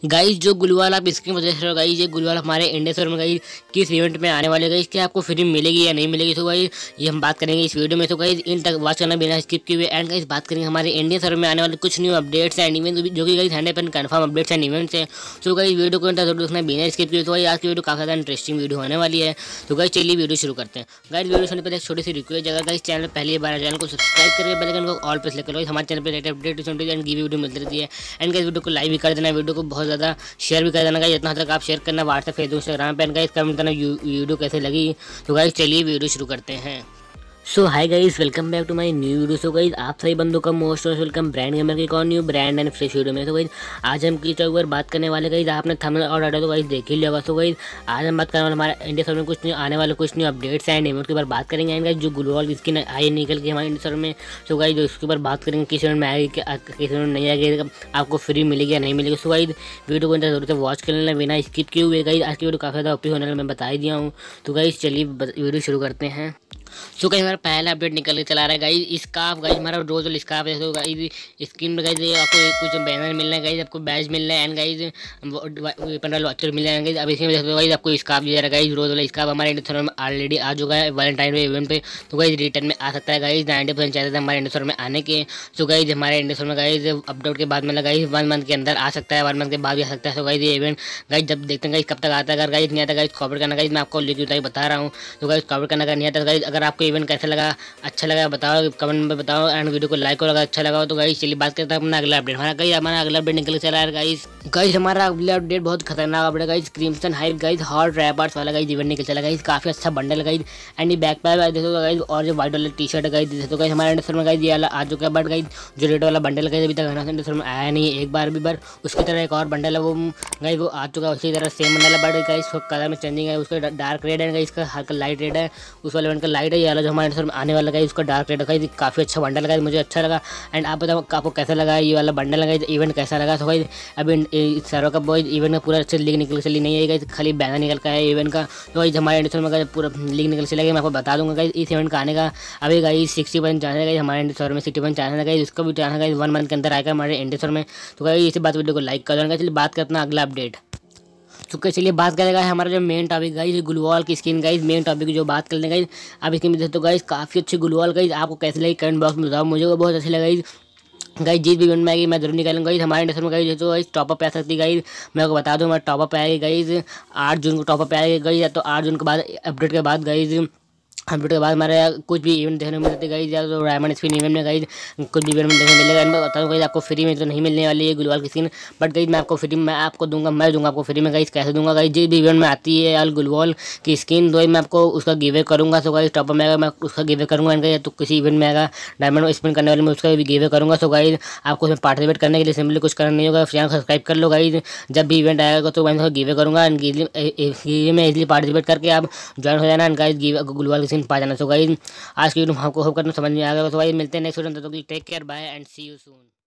Guys जो गुलवाल आप screen पर देख रहे हो गाइस, ये गुलवाल हमारे इंडिया सर्वर में गाइस किस इवेंट में आने वाले गाइस, क्या आपको फ्री मिलेगी या नहीं मिलेगी। तो गाइस ये हम बात करेंगे इस वीडियो में। तो गाइस इन तक वॉच करना बिना स्किप किए। एंड गाइस बात करेंगे हमारे इंडिया सर्वर में आने वाले कुछ न्यू अपडेट्स एंड इवेंट जो कि guys 100% confirm updates and events हैं। तो गाइस वीडियो को जरूर देखना बिना स्किप किए। तो गाइस आज की वीडियो काफी ज़्यादा इंटरेस्टिंग वीडियो होने वाली है। तो गाइस चलिए वीडियो शुरू करते हैं। गाइस वीडियो सुनने पर एक छोटी सी रिक्वेस्ट, अगर गाइस चैनल पहली बार चैनल को सब्सक्राइब करके बेल आइकन को ऑल पे सेलेक्ट करो। हमारे चैनल पर अपडेट एंड गिव वीडियो मिलती रहती है। एंड गाइस वीडियो को लाइक भी कर देना, वीडियो को बहुत ज़्यादा शेयर भी कर देना गाइस। जितना तक आप शेयर करना व्हाट्सएप फेसबुक इंस्टाग्राम पे। गाइस कमेंट करना वीडियो कैसे लगी। तो गाइस चलिए वीडियो शुरू करते हैं। So hi guys, welcome back to my new video. So guys आप सभी बंदों का मोस्ट वेलकम ब्रांड गेमर की कौन new brand and fresh video में। तो गाइस आज हम किस ऊपर बात करने वाले गाइस, आपने थंबनेल और टाइटल तो गाइस देख ही लिया होगा। तो गाइस आज हम बात करने वाले हमारे इंडिया सर्वर में कुछ न्यू आने वाले कुछ न्यू अपडेट्स एंड इवेंट के ऊपर बात करेंगे। एंड गाइस जो ग्लोबल स्किन आई निकल के हमारे इंडिया सर्वर में, तो गाइस जो इसके ऊपर बात करेंगे किस इवेंट में आएगी, किस इवेंट में नहीं आएगी, आपको फ्री मिलेगी या नहीं मिलेगी। सो गाइस वीडियो को जरूर से वॉच कर लेना बिना स्किप किए हुए। गाइस आज की वीडियो काफ़ी ज़्यादा ओपी होने वाली मैं बता ही दिया हूँ। तो गाइस चलिए वीडियो शुरू करते हैं। सो गाइस हमारा पहला अपडेट निकल के चला रहा है गाइस स्कार्फ। गाइस हमारा रोज वाला स्कार्फ है। तो गाइस स्किन में गाइस आपको कुछ बैनर मिलना है गाइस, आपको बैज मिलना है। एंड गाइस 15 वॉचर मिल जाएंगे। अब इसमें देखो गाइस आपको स्कार्फ दिया जा रहा है गाइस, रोज वाला स्कार्फ हमारे इंडिया सर्वर में ऑलरेडी आ चुका है वैलेंटाइन डे इवेंट पे। तो गाइस रिटर्न में आ सकता है गाइस, 90% चांसेस हमारे इंडिया सर्वर में आने के। तो गाइस हमारे इंडिया सर्वर में गाइस अपडेट के बाद में गाइस 1 मंथ के अंदर आ सकता है, 1 मंथ के बाद भी आ सकता है। तो गाइस ये इवेंट गाइस जब देखते हैं गाइस कब तक आता है। अगर गाइस नहीं आता गाइस कवर करना गाइस, मैं आपको लिख बता रहा हूँ। तो गाइस कवर करना अगर नहीं आता गाइस, अगर आपको इवेंट कैसा लगा, अच्छा लगा बताओ कमेंट में बताओ। एंड वीडियो को लाइक करो अगर अच्छा लगा। तो गाइस चलिए बात करते हैं अपना अगला अपडेट। हमारा अगला अपडेट निकल चला है गाइस हमारा अगला अपडेट बहुत खतरनाक update guys, crimson hype guys hot rappers वाला गाइस इवेंट निकल चला गाइस। काफी अच्छा बंडल गाइस। एंड ये बैक पैक देखो गाइस, और जो व्हाइट वाला टी शर्ट गाइस देखो गाइस हमारे इंडिया सर्वर में गाइस ये वाला आ चुका है। बट गाइस जो रेड वाला बंडल गाइस अभी तक हमारे इंडिया सर्वर में आया नहीं है एक बार भी। बार उसकी तरह एक और बंडल है वो गाइस वो आ चुका है, उसी तरह सेम बंडल है। बट गाइस कलर में चेंजिंग है, उसका डार्क रेड है गाइस, इसका हल्का लाइट रेड है। उस वाले इवेंट का लाइट है, ये वाला जो हमारे इंडिया सर्वर में आने वाला गाइस उसका डार्क रेड गाइस। काफ़ी अच्छा बंडल लगा, मुझे अच्छा लगा। एंड आप बताओ आपको कैसा लगा ये वाला बंडल लगा, इवेंट कैसा लगा। तो भाई अभी सर्वर का बॉय इवेंट में पूरा अच्छे लीग निकल चली नहीं है गाइस, खाली बैनर निकल का है इवेंट का। तो भाई हमारे इंडिया सर्वर में पूरा लीग निकल चलेगा, मैं आपको बता दूंगा गाइस इस इवेंट का आने का। अभी गाइस 60% चांस है गाइस, हमारे इंडिया सर्वर में 60% चांस है गाइस, उसका भी चांस है गाइस 1 मंथ के अंदर आएगा हमारे इंडिया सर्वर में। तो गाइस इसी बात वीडियो को लाइक कर देना। चलिए बात करते हैं अगला अपडेट। तो चलिए बात करेगा हमारा जो मेन टॉपिक गाइस ग्लूवॉल की स्किन गाइस, मेन टॉपिक की जो बात कर लेंगे गाइस। अब इसके में तो गाइस काफ़ी अच्छी ग्लूवॉल गाइस, आपको कैसे लगी कमेंट बॉक्स में बताओ, मुझे वो बहुत अच्छी लगी गाइस। जिस भी इवेंट में आएगी मैं जरूर निकालूंगा गाइस। हमारे इंडिया में गाइस तो गाइस टॉपअप आ सकती है गाइस, मैं आपको बता दूं हमारा टॉपअप आएगी गाइस 8 जून को टॉपअप आएगी गाइस। तो 8 जून के बाद अपडेट के बाद गाइस अपडेट के बाद हमारे कुछ भी इवेंट देखने को मिलते गाइस, या तो डायमंड स्पिन इवेंट में गाइस कुछ भी इवेंट में देखने मिलेगा। मैं बता दूं गाइस आपको फ्री में तो नहीं मिलने वाली है ग्लूवॉल की स्किन, बट गाइस मैं आपको फ्री में आपको दूंगा, मैं दूंगा आपको फ्री में गाइस। कैसे दूंगा गाइस, जिस भी इवेंट में आती है यार ग्लूवॉल की स्किन तो मैं आपको उसका गिवे करूंगा। तो गाइस टॉपअप में आएगा मैं उसका गिवे करूंगा। एंड तो किसी इवेंट में आएगा डायमंड स्पिन करने वाले में उसका भी गिवे करूंगा। तो गाइस आपको उसमें पार्टिसिपेट करने के लिए सिंपली कुछ करना नहीं होगा, चैनल सब्सक्राइब कर लो गाइस। जब भी इवेंट आएगा तो मैं उसका गिवे करूंगा। एंड गिवे में इजीली पार्टिसिपेट करके आप ज्वाइन हो जाना। एंड गाइस ग्लूवॉल की स्किन पा जाना। तो गाइस आज की वीडियो आपको होप करना समझ में आ गया। तो भाई मिलते हैं नेक्स्ट वीडियो में, तो take care bye and see you soon.